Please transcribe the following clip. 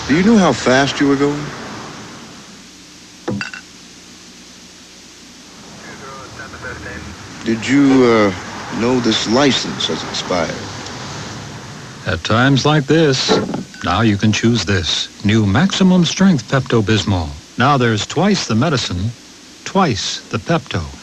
Do you know how fast you were going? Did you, know this license has expired? At times like this, now you can choose this. New maximum strength Pepto Bismol. Now there's twice the medicine, twice the Pepto.